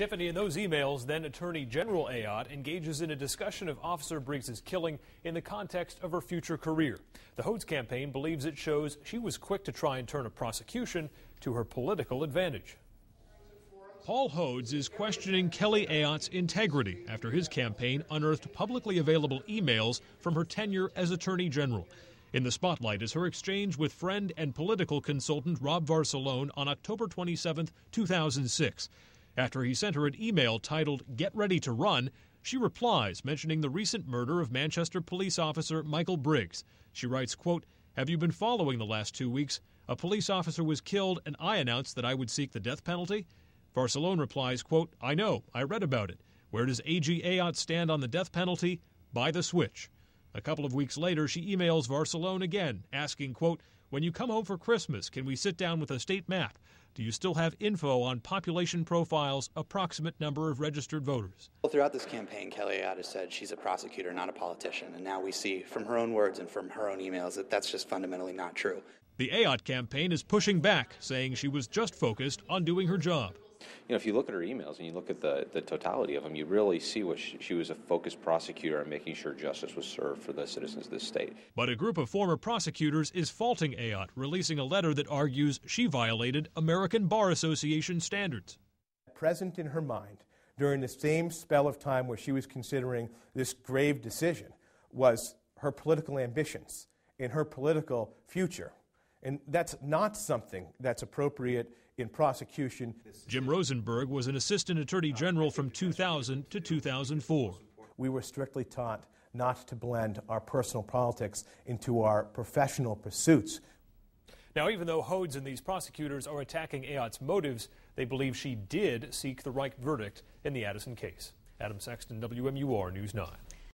Tiffany, in those emails, then Attorney General Ayotte engages in a discussion of Officer Briggs' killing in the context of her future career. The Hodes campaign believes it shows she was quick to try and turn a prosecution to her political advantage. Paul Hodes is questioning Kelly Ayotte's integrity after his campaign unearthed publicly available emails from her tenure as Attorney General. In the spotlight is her exchange with friend and political consultant Rob Varsalone on October 27, 2006. After he sent her an email titled, "Get ready to run," she replies, mentioning the recent murder of Manchester police officer Michael Briggs. She writes, quote, "Have you been following the last 2 weeks? A police officer was killed and I announced that I would seek the death penalty." Varsalone replies, quote, "I know, I read about it. Where does AG Ayotte stand on the death penalty? By the switch." A couple of weeks later, she emails Varsalone again, asking, quote, "When you come home for Christmas, can we sit down with a state map? Do you still have info on population profiles, approximate number of registered voters?" Well, throughout this campaign, Kelly Ayotte has said she's a prosecutor, not a politician. And now we see from her own words and from her own emails that that's just fundamentally not true. The Ayotte campaign is pushing back, saying she was just focused on doing her job. You know, if you look at her emails and you look at the totality of them, you really see what she was a focused prosecutor on making sure justice was served for the citizens of this state. But a group of former prosecutors is faulting Ayotte, releasing a letter that argues she violated American Bar Association standards. Present in her mind during the same spell of time where she was considering this grave decision was her political ambitions and her political future. And that's not something that's appropriate in prosecution. Jim Rosenberg was an assistant attorney general from 2000 to 2004. We were strictly taught not to blend our personal politics into our professional pursuits. Now, even though Hodes and these prosecutors are attacking Ayotte's motives, they believe she did seek the right verdict in the Addison case. Adam Sexton, WMUR News 9.